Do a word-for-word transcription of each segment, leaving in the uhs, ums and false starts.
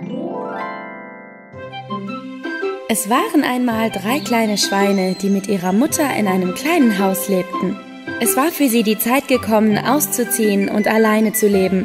Es waren einmal drei kleine Schweine, die mit ihrer Mutter in einem kleinen Haus lebten. Es war für sie die Zeit gekommen, auszuziehen und alleine zu leben.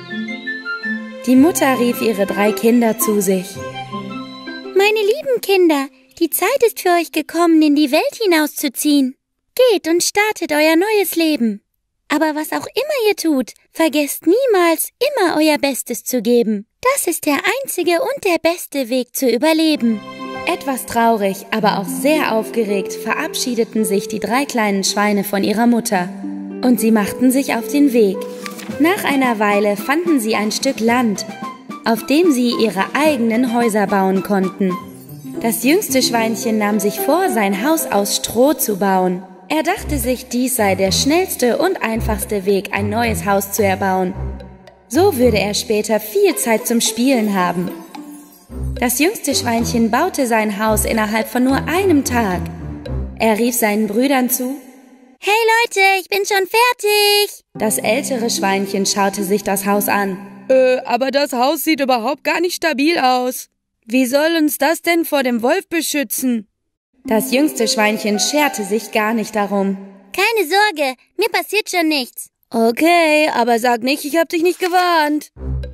Die Mutter rief ihre drei Kinder zu sich. Meine lieben Kinder, die Zeit ist für euch gekommen, in die Welt hinauszuziehen. Geht und startet euer neues Leben. Aber was auch immer ihr tut, vergesst niemals, immer euer Bestes zu geben. Das ist der einzige und der beste Weg zu überleben. Etwas traurig, aber auch sehr aufgeregt verabschiedeten sich die drei kleinen Schweine von ihrer Mutter. Und sie machten sich auf den Weg. Nach einer Weile fanden sie ein Stück Land, auf dem sie ihre eigenen Häuser bauen konnten. Das jüngste Schweinchen nahm sich vor, sein Haus aus Stroh zu bauen. Er dachte sich, dies sei der schnellste und einfachste Weg, ein neues Haus zu erbauen. So würde er später viel Zeit zum Spielen haben. Das jüngste Schweinchen baute sein Haus innerhalb von nur einem Tag. Er rief seinen Brüdern zu: »Hey Leute, ich bin schon fertig!« Das ältere Schweinchen schaute sich das Haus an. Äh, aber das Haus sieht überhaupt gar nicht stabil aus. Wie soll uns das denn vor dem Wolf beschützen? Das jüngste Schweinchen scherte sich gar nicht darum. »Keine Sorge, mir passiert schon nichts.« »Okay, aber sag nicht, ich hab dich nicht gewarnt.«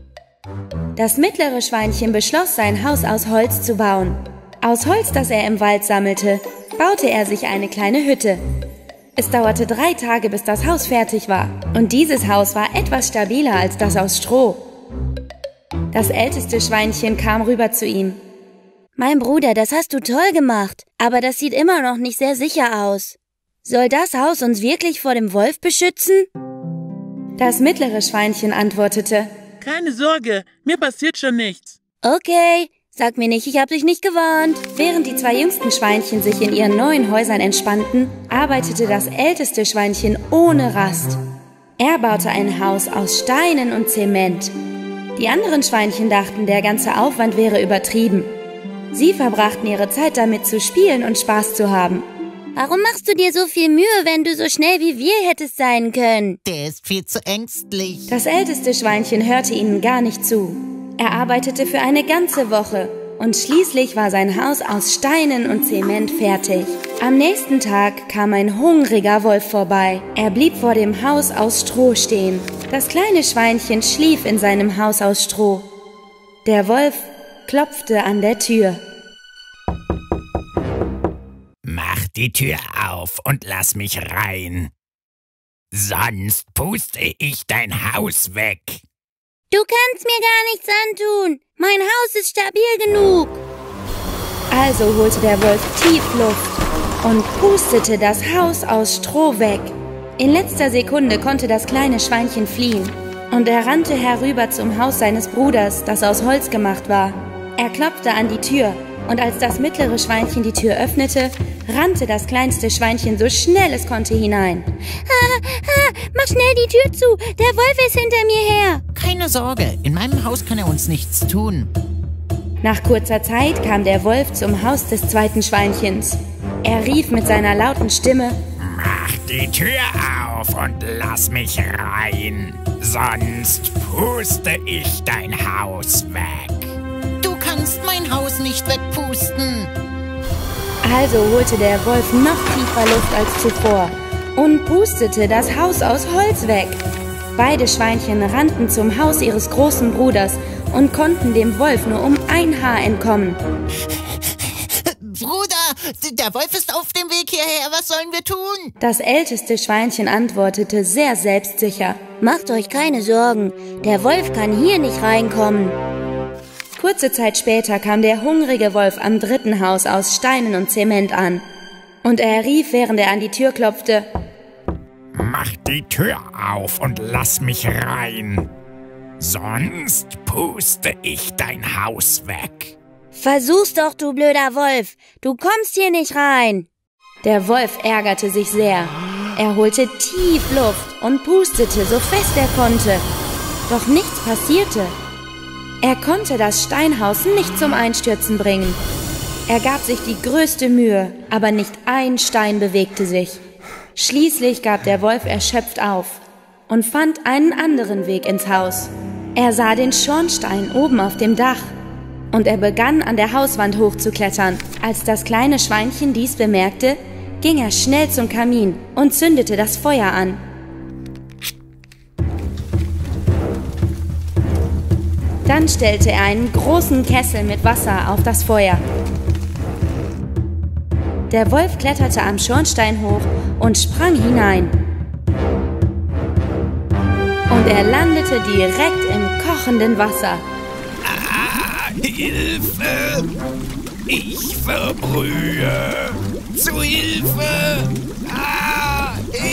Das mittlere Schweinchen beschloss, sein Haus aus Holz zu bauen. Aus Holz, das er im Wald sammelte, baute er sich eine kleine Hütte. Es dauerte drei Tage, bis das Haus fertig war. Und dieses Haus war etwas stabiler als das aus Stroh. Das älteste Schweinchen kam rüber zu ihm. »Mein Bruder, das hast du toll gemacht, aber das sieht immer noch nicht sehr sicher aus. Soll das Haus uns wirklich vor dem Wolf beschützen?« Das mittlere Schweinchen antwortete: »Keine Sorge, mir passiert schon nichts.« »Okay, sag mir nicht, ich hab dich nicht gewarnt.« Während die zwei jüngsten Schweinchen sich in ihren neuen Häusern entspannten, arbeitete das älteste Schweinchen ohne Rast. Er baute ein Haus aus Steinen und Zement. Die anderen Schweinchen dachten, der ganze Aufwand wäre übertrieben. Sie verbrachten ihre Zeit damit zu spielen und Spaß zu haben. »Warum machst du dir so viel Mühe, wenn du so schnell wie wir hättest sein können?« Der ist viel zu ängstlich. Das älteste Schweinchen hörte ihnen gar nicht zu. Er arbeitete für eine ganze Woche und schließlich war sein Haus aus Steinen und Zement fertig. Am nächsten Tag kam ein hungriger Wolf vorbei. Er blieb vor dem Haus aus Stroh stehen. Das kleine Schweinchen schlief in seinem Haus aus Stroh. Der Wolf klopfte an der Tür. »Mach die Tür auf und lass mich rein. Sonst puste ich dein Haus weg.« »Du kannst mir gar nichts antun. Mein Haus ist stabil genug.« Also holte der Wolf tief Luft und pustete das Haus aus Stroh weg. In letzter Sekunde konnte das kleine Schweinchen fliehen. Und er rannte herüber zum Haus seines Bruders, das aus Holz gemacht war. Er klopfte an die Tür. Und als das mittlere Schweinchen die Tür öffnete, rannte das kleinste Schweinchen so schnell es konnte hinein. Ah, ah, mach schnell die Tür zu, der Wolf ist hinter mir her. Keine Sorge, in meinem Haus kann er uns nichts tun. Nach kurzer Zeit kam der Wolf zum Haus des zweiten Schweinchens. Er rief mit seiner lauten Stimme: »Mach die Tür auf und lass mich rein, sonst puste ich dein Haus weg.« »Du kannst mein Haus nicht wegpusten.« Also holte der Wolf noch tiefer Luft als zuvor und pustete das Haus aus Holz weg. Beide Schweinchen rannten zum Haus ihres großen Bruders und konnten dem Wolf nur um ein Haar entkommen. »Bruder, der Wolf ist auf dem Weg hierher, was sollen wir tun?« Das älteste Schweinchen antwortete sehr selbstsicher: »Macht euch keine Sorgen, der Wolf kann hier nicht reinkommen.« Kurze Zeit später kam der hungrige Wolf am dritten Haus aus Steinen und Zement an. Und er rief, während er an die Tür klopfte: »Mach die Tür auf und lass mich rein, sonst puste ich dein Haus weg.« »Versuch's doch, du blöder Wolf, du kommst hier nicht rein.« Der Wolf ärgerte sich sehr. Er holte tief Luft und pustete so fest er konnte. Doch nichts passierte. Er konnte das Steinhaus nicht zum Einstürzen bringen. Er gab sich die größte Mühe, aber nicht ein Stein bewegte sich. Schließlich gab der Wolf erschöpft auf und fand einen anderen Weg ins Haus. Er sah den Schornstein oben auf dem Dach. und er begann, an der Hauswand hochzuklettern. Als das kleine Schweinchen dies bemerkte, ging er schnell zum Kamin und zündete das Feuer an. Dann stellte er einen großen Kessel mit Wasser auf das Feuer. Der Wolf kletterte am Schornstein hoch und sprang hinein. Und er landete direkt im kochenden Wasser. Ah, Hilfe! Ich verbrühe! Zu Hilfe! Ah,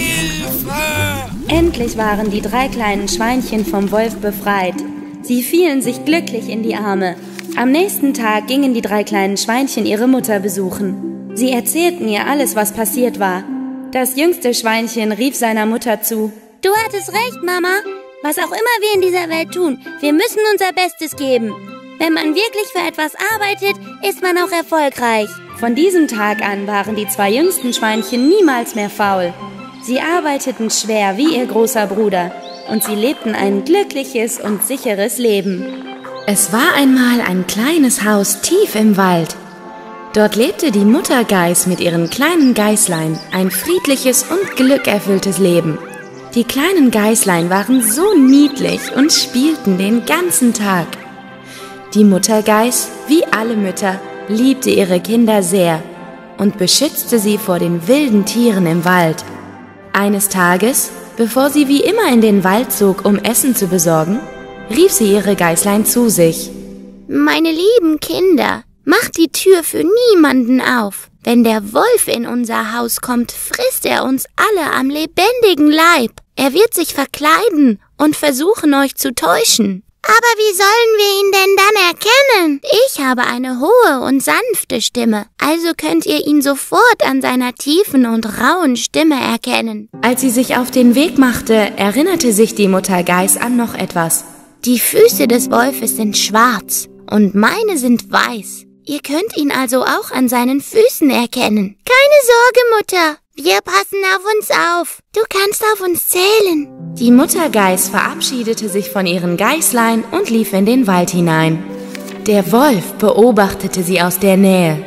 Hilfe! Endlich waren die drei kleinen Schweinchen vom Wolf befreit. Sie fielen sich glücklich in die Arme. Am nächsten Tag gingen die drei kleinen Schweinchen ihre Mutter besuchen. Sie erzählten ihr alles, was passiert war. Das jüngste Schweinchen rief seiner Mutter zu: Du hattest recht, Mama. Was auch immer wir in dieser Welt tun, wir müssen unser Bestes geben. Wenn man wirklich für etwas arbeitet, ist man auch erfolgreich. Von diesem Tag an waren die zwei jüngsten Schweinchen niemals mehr faul. Sie arbeiteten schwer wie ihr großer Bruder und sie lebten ein glückliches und sicheres Leben. Es war einmal ein kleines Haus tief im Wald. Dort lebte die Mutter Geiß mit ihren kleinen Geißlein ein friedliches und glückerfülltes Leben. Die kleinen Geißlein waren so niedlich und spielten den ganzen Tag. Die Mutter Geiß, wie alle Mütter, liebte ihre Kinder sehr und beschützte sie vor den wilden Tieren im Wald. Eines Tages, bevor sie wie immer in den Wald zog, um Essen zu besorgen, rief sie ihre Geißlein zu sich. Meine lieben Kinder, macht die Tür für niemanden auf. Wenn der Wolf in unser Haus kommt, frisst er uns alle am lebendigen Leib. Er wird sich verkleiden und versuchen, euch zu täuschen. Aber wie sollen wir ihn denn dann erkennen? Ich habe eine hohe und sanfte Stimme, also könnt ihr ihn sofort an seiner tiefen und rauen Stimme erkennen. Als sie sich auf den Weg machte, erinnerte sich die Mutter Geiß an noch etwas. Die Füße des Wolfes sind schwarz und meine sind weiß. Ihr könnt ihn also auch an seinen Füßen erkennen. Keine Sorge, Mutter. Wir passen auf uns auf. Du kannst auf uns zählen. Die Mutter Geiß verabschiedete sich von ihren Geißlein und lief in den Wald hinein. Der Wolf beobachtete sie aus der Nähe.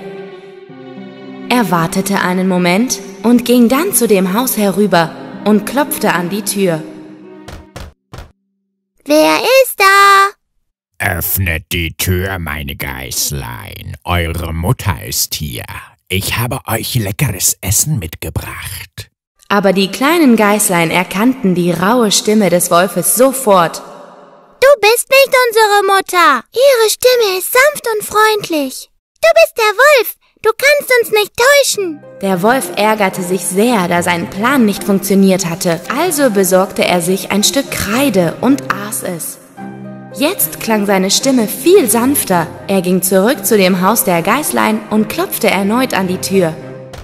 Er wartete einen Moment und ging dann zu dem Haus herüber und klopfte an die Tür. Wer ist da? Öffnet die Tür, meine Geißlein. Eure Mutter ist hier. Ich habe euch leckeres Essen mitgebracht. Aber die kleinen Geißlein erkannten die raue Stimme des Wolfes sofort. Du bist nicht unsere Mutter. Ihre Stimme ist sanft und freundlich. Du bist der Wolf. Du kannst uns nicht täuschen. Der Wolf ärgerte sich sehr, da sein Plan nicht funktioniert hatte. Also besorgte er sich ein Stück Kreide und aß es. Jetzt klang seine Stimme viel sanfter. Er ging zurück zu dem Haus der Geißlein und klopfte erneut an die Tür.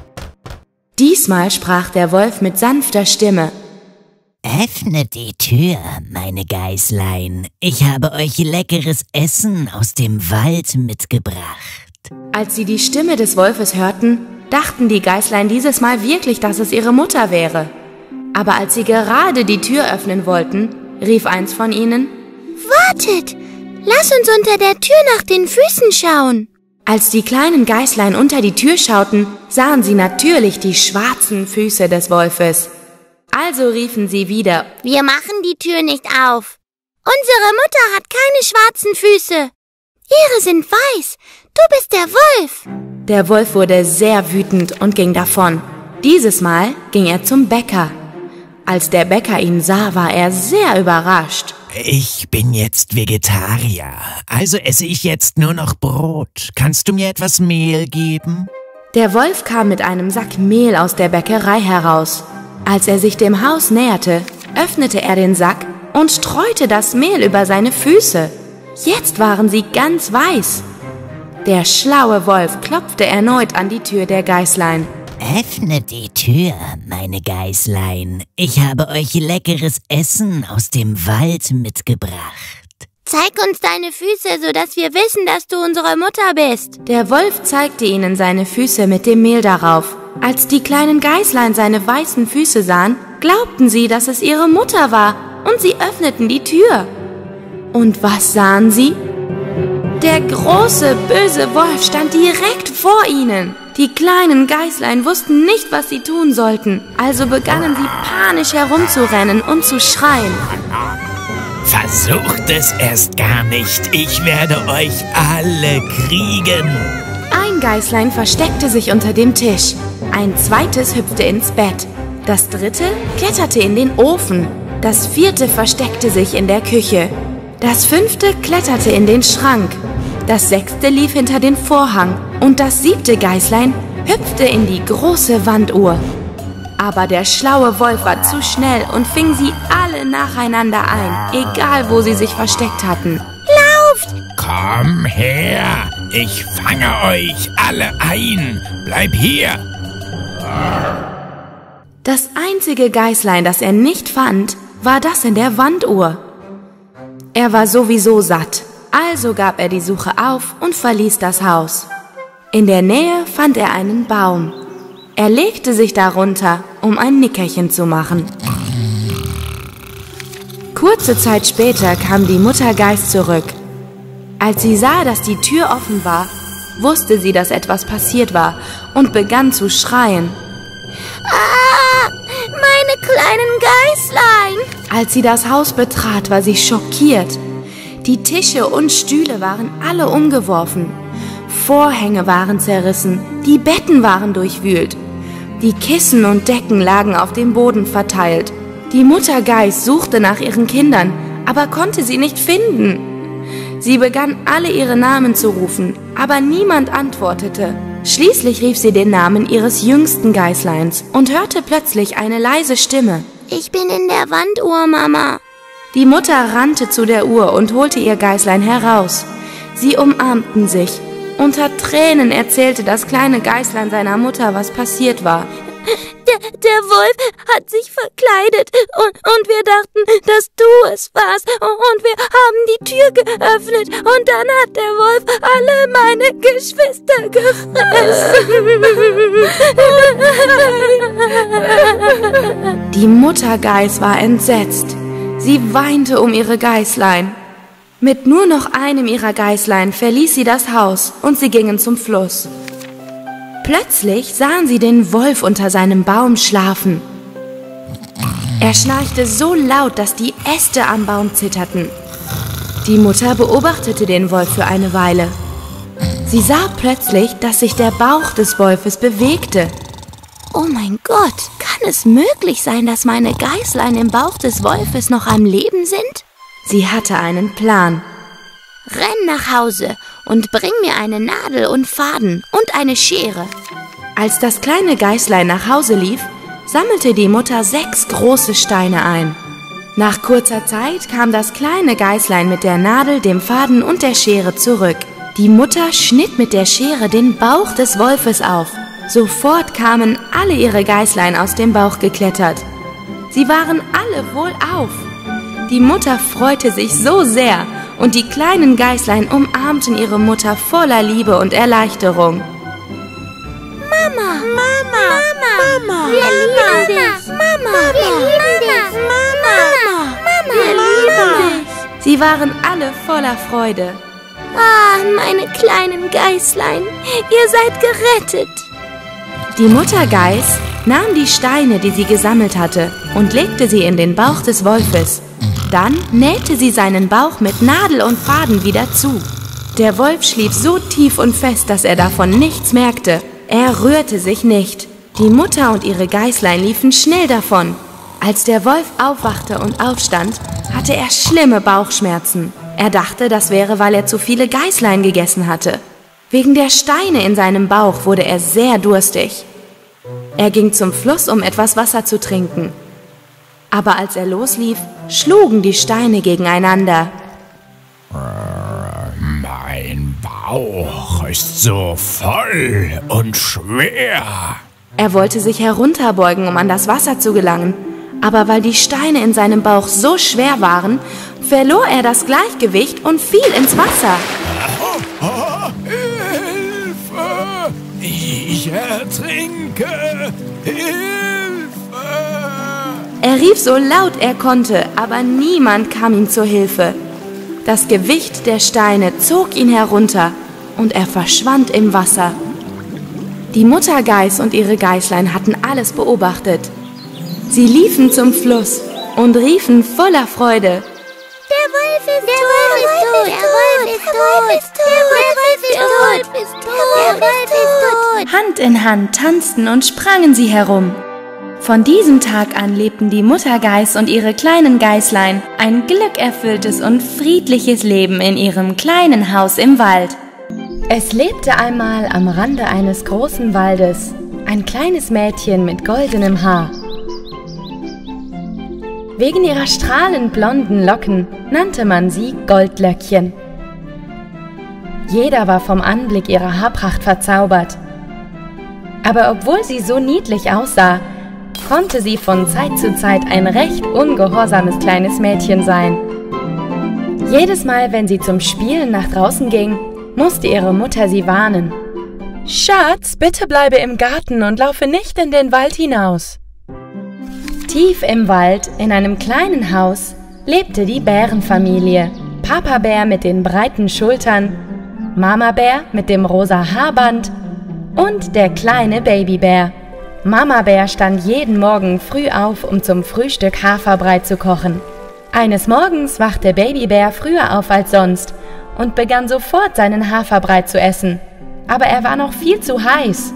Diesmal sprach der Wolf mit sanfter Stimme. Öffnet die Tür, meine Geißlein. Ich habe euch leckeres Essen aus dem Wald mitgebracht. Als sie die Stimme des Wolfes hörten, dachten die Geißlein dieses Mal wirklich, dass es ihre Mutter wäre. Aber als sie gerade die Tür öffnen wollten, rief eins von ihnen: Wartet! Lass uns unter der Tür nach den Füßen schauen. Als die kleinen Geißlein unter die Tür schauten, sahen sie natürlich die schwarzen Füße des Wolfes. Also riefen sie wieder: Wir machen die Tür nicht auf. Unsere Mutter hat keine schwarzen Füße. Ihre sind weiß. Du bist der Wolf. Der Wolf wurde sehr wütend und ging davon. Dieses Mal ging er zum Bäcker. Als der Bäcker ihn sah, war er sehr überrascht. Ich bin jetzt Vegetarier, also esse ich jetzt nur noch Brot. Kannst du mir etwas Mehl geben? Der Wolf kam mit einem Sack Mehl aus der Bäckerei heraus. Als er sich dem Haus näherte, öffnete er den Sack und streute das Mehl über seine Füße. Jetzt waren sie ganz weiß. Der schlaue Wolf klopfte erneut an die Tür der Geißlein. Öffnet die Tür, meine Geißlein. Ich habe euch leckeres Essen aus dem Wald mitgebracht. Zeig uns deine Füße, sodass wir wissen, dass du unsere Mutter bist. Der Wolf zeigte ihnen seine Füße mit dem Mehl darauf. Als die kleinen Geißlein seine weißen Füße sahen, glaubten sie, dass es ihre Mutter war, und sie öffneten die Tür. Und was sahen sie? Der große, böse Wolf stand direkt vor ihnen. Die kleinen Geißlein wussten nicht, was sie tun sollten, also begannen sie panisch herumzurennen und zu schreien. Versucht es erst gar nicht, ich werde euch alle kriegen. Ein Geißlein versteckte sich unter dem Tisch, ein zweites hüpfte ins Bett, das dritte kletterte in den Ofen, das vierte versteckte sich in der Küche, das fünfte kletterte in den Schrank, das sechste lief hinter den Vorhang und das siebte Geißlein hüpfte in die große Wanduhr. Aber der schlaue Wolf war zu schnell und fing sie alle nacheinander ein, egal wo sie sich versteckt hatten. Lauft! Komm her, ich fange euch alle ein. Bleib hier. Das einzige Geißlein, das er nicht fand, war das in der Wanduhr. Er war sowieso satt, also gab er die Suche auf und verließ das Haus. In der Nähe fand er einen Baum. Er legte sich darunter, um ein Nickerchen zu machen. Kurze Zeit später kam die Mutter Geiß zurück. Als sie sah, dass die Tür offen war, wusste sie, dass etwas passiert war und begann zu schreien. Ah, meine kleinen Geißlein! Als sie das Haus betrat, war sie schockiert. Die Tische und Stühle waren alle umgeworfen. Vorhänge waren zerrissen, die Betten waren durchwühlt. Die Kissen und Decken lagen auf dem Boden verteilt. Die Mutter Geiß suchte nach ihren Kindern, aber konnte sie nicht finden. Sie begann alle ihre Namen zu rufen, aber niemand antwortete. Schließlich rief sie den Namen ihres jüngsten Geißleins und hörte plötzlich eine leise Stimme. Ich bin in der Wanduhr, Mama. Die Mutter rannte zu der Uhr und holte ihr Geißlein heraus. Sie umarmten sich. Unter Tränen erzählte das kleine Geißlein seiner Mutter, was passiert war. Der, der Wolf hat sich verkleidet und, und wir dachten, dass du es warst. Und wir haben die Tür geöffnet und dann hat der Wolf alle meine Geschwister gefressen. Die Mutter Geiß war entsetzt. Sie weinte um ihre Geißlein. Mit nur noch einem ihrer Geißlein verließ sie das Haus und sie gingen zum Fluss. Plötzlich sahen sie den Wolf unter seinem Baum schlafen. Er schnarchte so laut, dass die Äste am Baum zitterten. Die Mutter beobachtete den Wolf für eine Weile. Sie sah plötzlich, dass sich der Bauch des Wolfes bewegte. Oh mein Gott, kann es möglich sein, dass meine Geißlein im Bauch des Wolfes noch am Leben sind? Sie hatte einen Plan. Renn nach Hause und bring mir eine Nadel und Faden und eine Schere. Als das kleine Geißlein nach Hause lief, sammelte die Mutter sechs große Steine ein. Nach kurzer Zeit kam das kleine Geißlein mit der Nadel, dem Faden und der Schere zurück. Die Mutter schnitt mit der Schere den Bauch des Wolfes auf. Sofort kamen alle ihre Geißlein aus dem Bauch geklettert. Sie waren alle wohlauf. Die Mutter freute sich so sehr und die kleinen Geißlein umarmten ihre Mutter voller Liebe und Erleichterung. Mama, Mama, Mama, Mama, wir lieben dich. Mama, wir lieben dich. Mama, Mama, wir lieben dich. Sie waren alle voller Freude. Ah, meine kleinen Geißlein, ihr seid gerettet. Die Mutter Geiß nahm die Steine, die sie gesammelt hatte, und legte sie in den Bauch des Wolfes. Dann nähte sie seinen Bauch mit Nadel und Faden wieder zu. Der Wolf schlief so tief und fest, dass er davon nichts merkte. Er rührte sich nicht. Die Mutter und ihre Geißlein liefen schnell davon. Als der Wolf aufwachte und aufstand, hatte er schlimme Bauchschmerzen. Er dachte, das wäre, weil er zu viele Geißlein gegessen hatte. Wegen der Steine in seinem Bauch wurde er sehr durstig. Er ging zum Fluss, um etwas Wasser zu trinken. Aber als er loslief, schlugen die Steine gegeneinander. Mein Bauch ist so voll und schwer. Er wollte sich herunterbeugen, um an das Wasser zu gelangen. Aber weil die Steine in seinem Bauch so schwer waren, verlor er das Gleichgewicht und fiel ins Wasser. Oh, oh, Hilfe! Ich ertrinke! Hilfe! Er rief so laut er konnte, aber niemand kam ihm zur Hilfe. Das Gewicht der Steine zog ihn herunter und er verschwand im Wasser. Die Muttergeiß und ihre Geißlein hatten alles beobachtet. Sie liefen zum Fluss und riefen voller Freude: Der Wolf ist tot! Der Wolf ist tot! Der Wolf ist tot! Der Wolf ist tot! Hand in Hand tanzten und sprangen sie herum. Von diesem Tag an lebten die Muttergeiß und ihre kleinen Geißlein ein glückerfülltes und friedliches Leben in ihrem kleinen Haus im Wald. Es lebte einmal am Rande eines großen Waldes ein kleines Mädchen mit goldenem Haar. Wegen ihrer strahlend blonden Locken nannte man sie Goldlöckchen. Jeder war vom Anblick ihrer Haarpracht verzaubert. Aber obwohl sie so niedlich aussah, konnte sie von Zeit zu Zeit ein recht ungehorsames kleines Mädchen sein. Jedes Mal, wenn sie zum Spielen nach draußen ging, musste ihre Mutter sie warnen. »Schatz, bitte bleibe im Garten und laufe nicht in den Wald hinaus.« Tief im Wald, in einem kleinen Haus, lebte die Bärenfamilie. Papa Bär mit den breiten Schultern, Mama Bär mit dem rosa Haarband und der kleine Babybär. Mama Bär stand jeden Morgen früh auf, um zum Frühstück Haferbrei zu kochen. Eines Morgens wachte Babybär früher auf als sonst und begann sofort seinen Haferbrei zu essen. Aber er war noch viel zu heiß.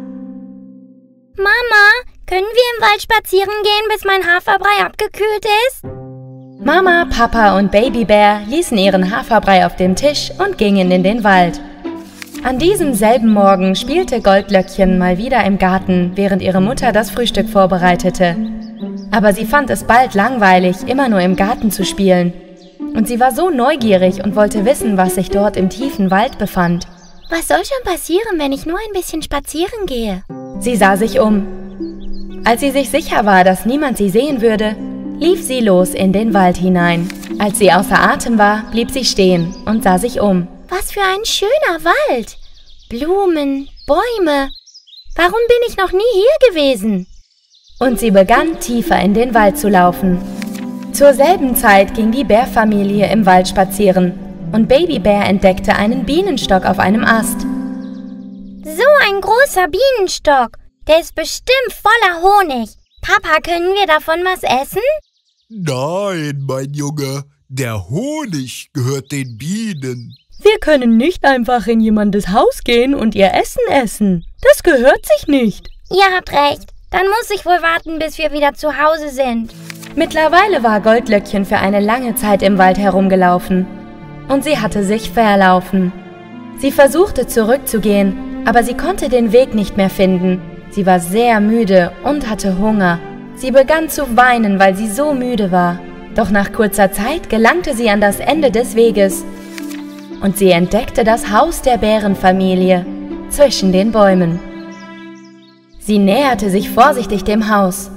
Mama, können wir im Wald spazieren gehen, bis mein Haferbrei abgekühlt ist? Mama, Papa und Babybär ließen ihren Haferbrei auf dem Tisch und gingen in den Wald. An diesem selben Morgen spielte Goldlöckchen mal wieder im Garten, während ihre Mutter das Frühstück vorbereitete. Aber sie fand es bald langweilig, immer nur im Garten zu spielen. Und sie war so neugierig und wollte wissen, was sich dort im tiefen Wald befand. Was soll schon passieren, wenn ich nur ein bisschen spazieren gehe? Sie sah sich um. Als sie sich sicher war, dass niemand sie sehen würde, lief sie los in den Wald hinein. Als sie außer Atem war, blieb sie stehen und sah sich um. Was für ein schöner Wald! Blumen, Bäume. Warum bin ich noch nie hier gewesen? Und sie begann, tiefer in den Wald zu laufen. Zur selben Zeit ging die Bärfamilie im Wald spazieren und Babybär entdeckte einen Bienenstock auf einem Ast. So ein großer Bienenstock. Der ist bestimmt voller Honig. Papa, können wir davon was essen? Nein, mein Junge. Der Honig gehört den Bienen. Wir können nicht einfach in jemandes Haus gehen und ihr Essen essen. Das gehört sich nicht. Ihr habt recht. Dann muss ich wohl warten, bis wir wieder zu Hause sind. Mittlerweile war Goldlöckchen für eine lange Zeit im Wald herumgelaufen. Und sie hatte sich verlaufen. Sie versuchte zurückzugehen, aber sie konnte den Weg nicht mehr finden. Sie war sehr müde und hatte Hunger. Sie begann zu weinen, weil sie so müde war. Doch nach kurzer Zeit gelangte sie an das Ende des Weges. Und sie entdeckte das Haus der Bärenfamilie zwischen den Bäumen. Sie näherte sich vorsichtig dem Haus.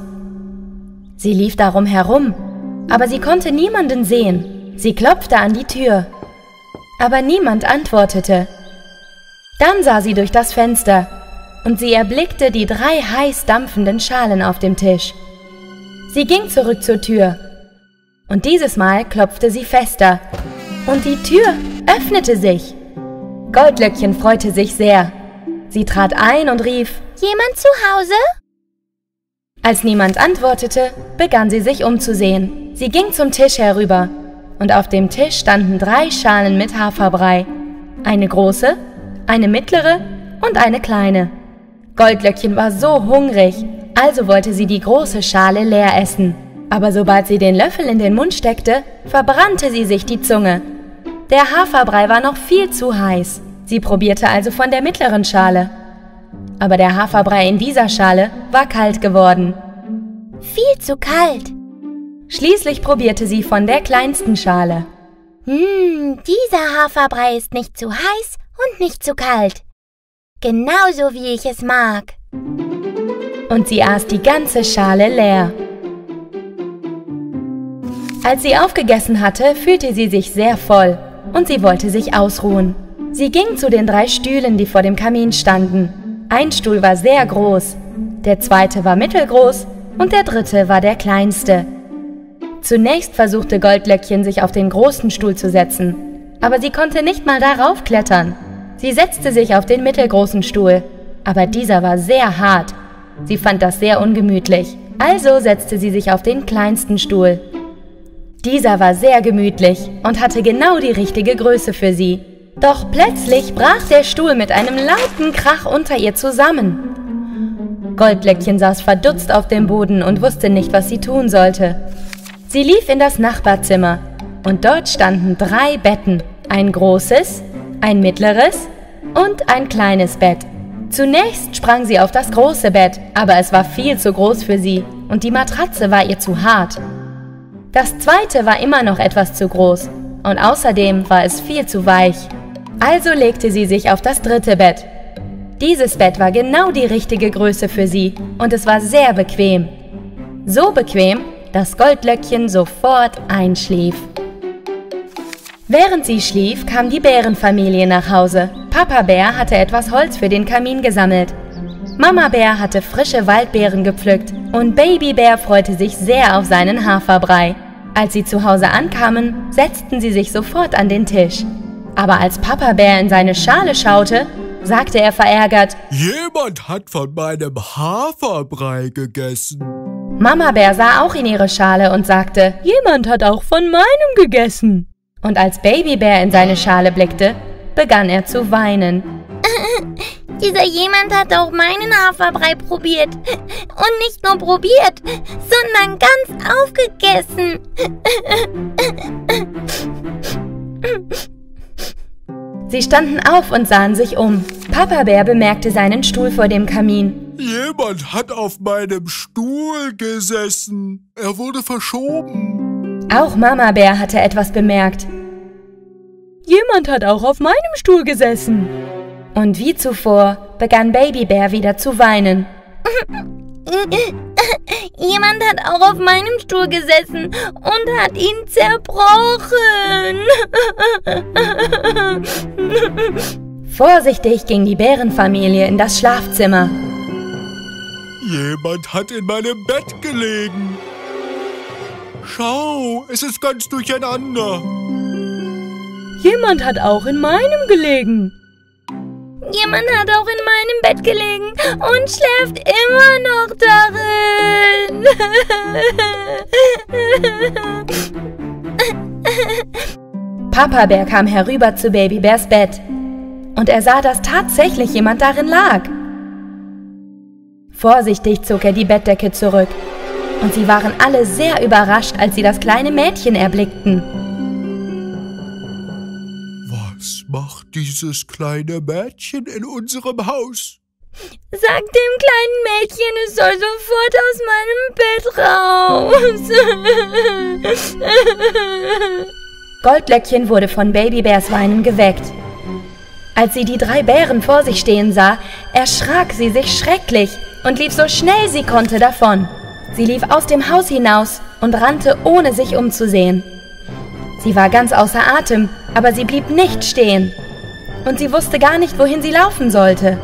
Sie lief darum herum, aber sie konnte niemanden sehen. Sie klopfte an die Tür, aber niemand antwortete. Dann sah sie durch das Fenster und sie erblickte die drei heiß dampfenden Schalen auf dem Tisch. Sie ging zurück zur Tür und dieses Mal klopfte sie fester und die Tür öffnete sich. Goldlöckchen freute sich sehr. Sie trat ein und rief: Jemand zu Hause? Als niemand antwortete, begann sie sich umzusehen. Sie ging zum Tisch herüber und auf dem Tisch standen drei Schalen mit Haferbrei. Eine große, eine mittlere und eine kleine. Goldlöckchen war so hungrig, also wollte sie die große Schale leer essen. Aber sobald sie den Löffel in den Mund steckte, verbrannte sie sich die Zunge. Der Haferbrei war noch viel zu heiß. Sie probierte also von der mittleren Schale. Aber der Haferbrei in dieser Schale war kalt geworden. Viel zu kalt. Schließlich probierte sie von der kleinsten Schale. Hm, dieser Haferbrei ist nicht zu heiß und nicht zu kalt. Genauso wie ich es mag. Und sie aß die ganze Schale leer. Als sie aufgegessen hatte, fühlte sie sich sehr voll und sie wollte sich ausruhen. Sie ging zu den drei Stühlen, die vor dem Kamin standen. Ein Stuhl war sehr groß, der zweite war mittelgroß und der dritte war der kleinste. Zunächst versuchte Goldlöckchen, sich auf den großen Stuhl zu setzen, aber sie konnte nicht mal darauf klettern. Sie setzte sich auf den mittelgroßen Stuhl, aber dieser war sehr hart. Sie fand das sehr ungemütlich, also setzte sie sich auf den kleinsten Stuhl. Dieser war sehr gemütlich und hatte genau die richtige Größe für sie. Doch plötzlich brach der Stuhl mit einem lauten Krach unter ihr zusammen. Goldlöckchen saß verdutzt auf dem Boden und wusste nicht, was sie tun sollte. Sie lief in das Nachbarzimmer und dort standen drei Betten, ein großes, ein mittleres und ein kleines Bett. Zunächst sprang sie auf das große Bett, aber es war viel zu groß für sie und die Matratze war ihr zu hart. Das zweite war immer noch etwas zu groß und außerdem war es viel zu weich. Also legte sie sich auf das dritte Bett. Dieses Bett war genau die richtige Größe für sie und es war sehr bequem. So bequem, dass Goldlöckchen sofort einschlief. Während sie schlief, kam die Bärenfamilie nach Hause. Papa Bär hatte etwas Holz für den Kamin gesammelt. Mama Bär hatte frische Waldbeeren gepflückt und Baby Bär freute sich sehr auf seinen Haferbrei. Als sie zu Hause ankamen, setzten sie sich sofort an den Tisch. Aber als Papa Bär in seine Schale schaute, sagte er verärgert: Jemand hat von meinem Haferbrei gegessen. Mama Bär sah auch in ihre Schale und sagte: Jemand hat auch von meinem gegessen. Und als Baby Bär in seine Schale blickte, begann er zu weinen. Dieser jemand hat auch meinen Haferbrei probiert. Und nicht nur probiert, sondern ganz aufgegessen. Sie standen auf und sahen sich um. Papa Bär bemerkte seinen Stuhl vor dem Kamin. Jemand hat auf meinem Stuhl gesessen. Er wurde verschoben. Auch Mama Bär hatte etwas bemerkt. Jemand hat auch auf meinem Stuhl gesessen. Und wie zuvor begann Baby Bär wieder zu weinen. Jemand hat auch auf meinem Stuhl gesessen und hat ihn zerbrochen. Vorsichtig ging die Bärenfamilie in das Schlafzimmer. Jemand hat in meinem Bett gelegen. Schau, es ist ganz durcheinander. Jemand hat auch in meinem gelegen. Jemand hat auch in meinem Bett gelegen und schläft immer noch darin. Papa Bär kam herüber zu Baby Bärs Bett und er sah, dass tatsächlich jemand darin lag. Vorsichtig zog er die Bettdecke zurück und sie waren alle sehr überrascht, als sie das kleine Mädchen erblickten. Was macht dieses kleine Mädchen in unserem Haus? Sag dem kleinen Mädchen, es soll sofort aus meinem Bett raus. Goldlöckchen wurde von Baby Bärs Weinen geweckt. Als sie die drei Bären vor sich stehen sah, erschrak sie sich schrecklich und lief so schnell sie konnte davon. Sie lief aus dem Haus hinaus und rannte, ohne sich umzusehen. Sie war ganz außer Atem, aber sie blieb nicht stehen. Und sie wusste gar nicht, wohin sie laufen sollte.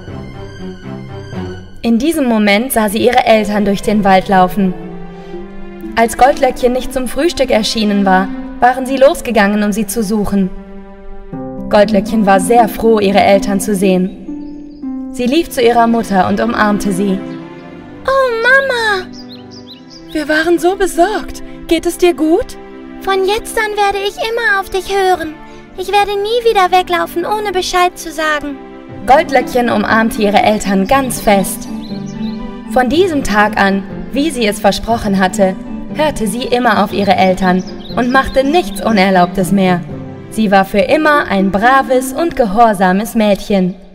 In diesem Moment sah sie ihre Eltern durch den Wald laufen. Als Goldlöckchen nicht zum Frühstück erschienen war, waren sie losgegangen, um sie zu suchen. Goldlöckchen war sehr froh, ihre Eltern zu sehen. Sie lief zu ihrer Mutter und umarmte sie. Oh, Mama! Wir waren so besorgt. Geht es dir gut? Von jetzt an werde ich immer auf dich hören. Ich werde nie wieder weglaufen, ohne Bescheid zu sagen. Goldlöckchen umarmte ihre Eltern ganz fest. Von diesem Tag an, wie sie es versprochen hatte, hörte sie immer auf ihre Eltern und machte nichts Unerlaubtes mehr. Sie war für immer ein braves und gehorsames Mädchen.